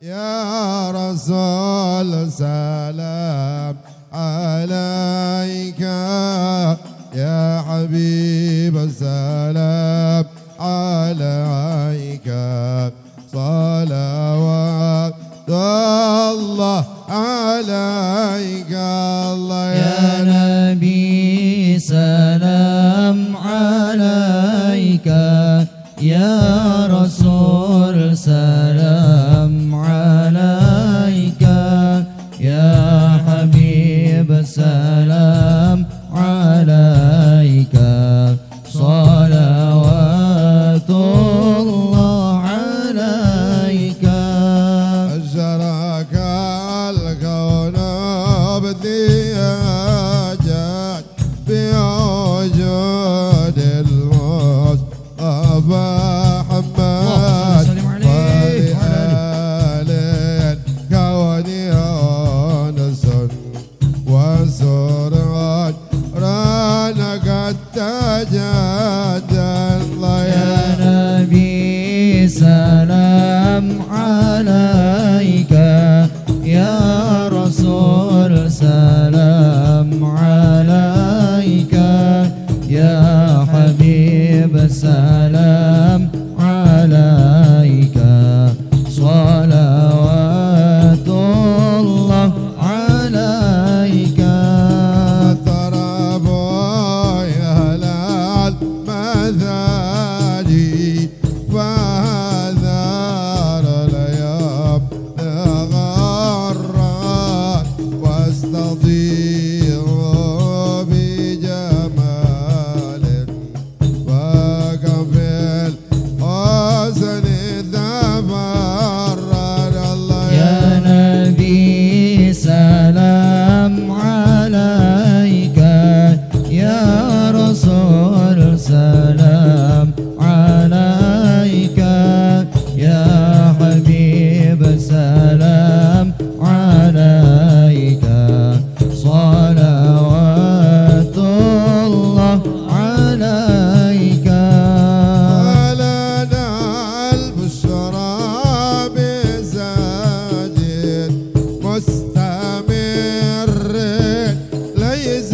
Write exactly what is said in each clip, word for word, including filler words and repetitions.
يا رسول سلام عليك يا حبيب سلام عليك صلوات الله عليك الله يا نبي سلام عليك يا رسول سلام عليك يا حبيب سلام عليك صلوات الله عليك أجرك الكون بدياجك بوجود المصطفى محمد ولآل الكون أنس وسرور رانك التجدد يا نبي سلام عليك يا رسول سلام عليك يا حبيب سلام عليك صلوات الله عليك طرب يا هلال مذاجي فهذار اليوم غرات واستضيء بجمال وكفل حسن تبرر الله يا نبي سلام عليك يا رسول سلام عليك يا حبيب سلام عليك صلوات الله عليك ولنا البشرى بزاجد مستمر ليس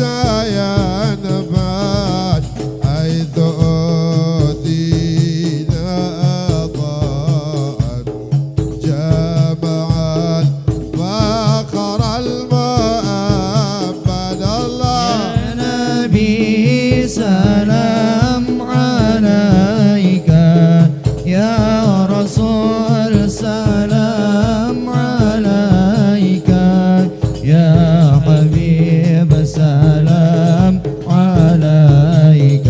ينفد حيث أوتينا عطاء جمع الفخر المؤبد الله يا نبي سلام عليك يا رسول سلام عليك يا حبيب سلام عليك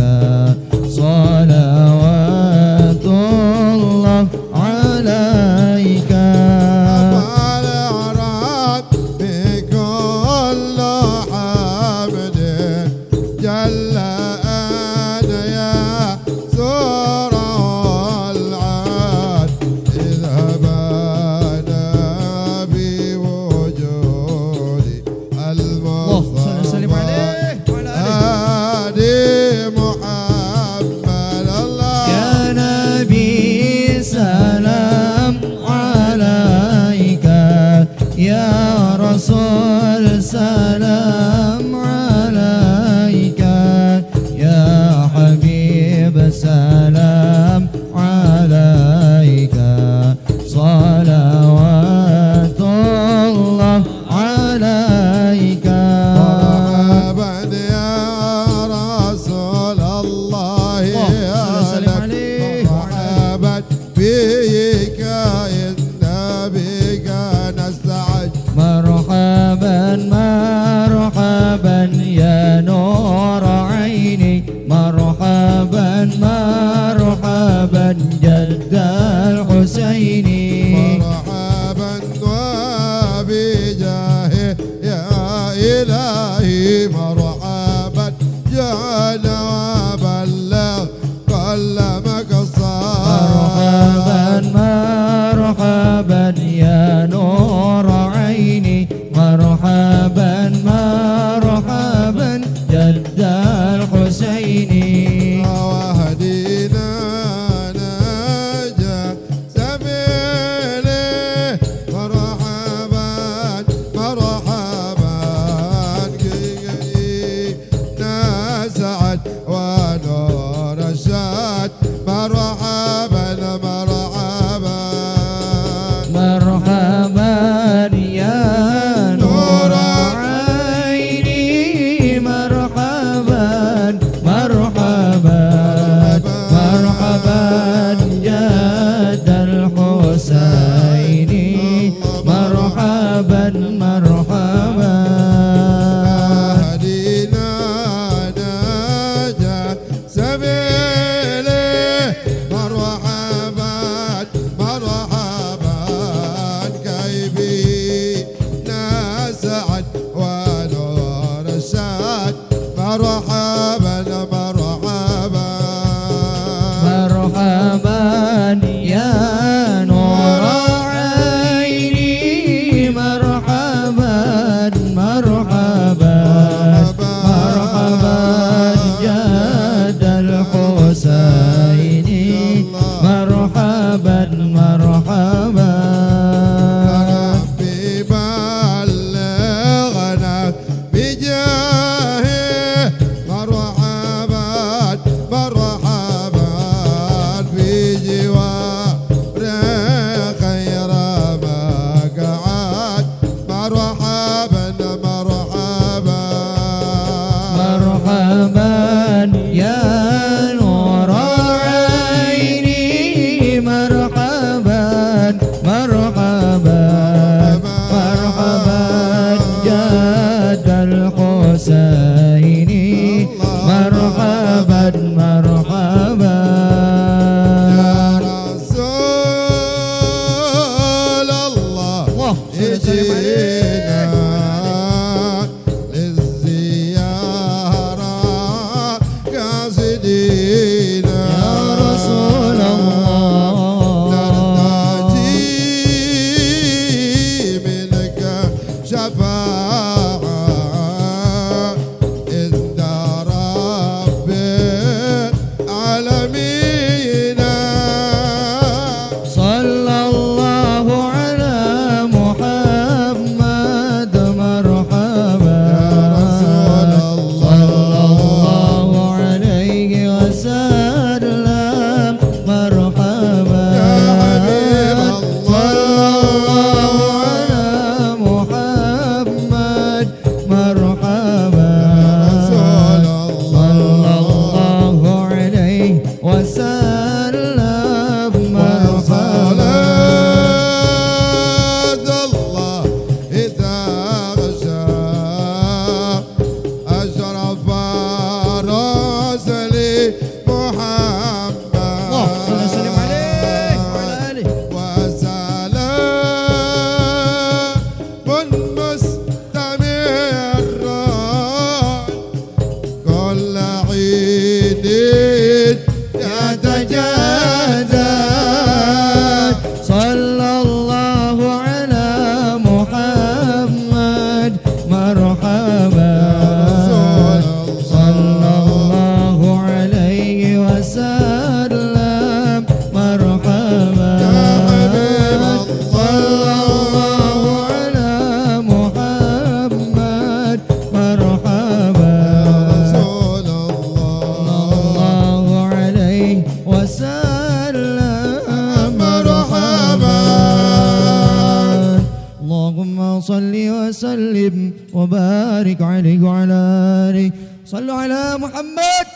صلوات الله عليك الأعراض بكل حمد جل أن يسر العاد اذهبنا بوجود اللهم صل وسلم عليه وعلى آله هادي محمد الله يا نبي سلام عليك يا رسول سلام عليك يا حبيب سلام عليك صلوات الله عليك مرحبا يا رسول الله اللهم صل وسلم عليه مرحبا بك إن بك نستعج مرحبا ما مرحبا يا نور عيني مرحبا مرحبا مرحبا جد الحسين مرحبا مرحبا هدينا نجا سبيلي مرحبا مرحبا كيفي نسعد ونور الشاد مرحبا مرحبا مرحبا يا نور عيني مرحبا مرحبا مرحبا جد الحسين مرحبا مرحبا ربي بلغنا بجاهه مرحبا مرحبا في جوار خير مقعد مرحبا مرحبا مرحبا يا نور عيني مرحبا مرحبا مرحبا جد الحسين مرحبا مرحبا يا رسول الله الله يجينا للزيارة قاصدين يا رسول الله نرتجي منك شفاعة عند رب العالمين صلى الله على محمد مرحبا يا رسول الله صلى الله عليه وسلم مرحبا يا حبيب صلى الله على صل وسلم وبارك عليه وعلى آله. صلوا على محمد.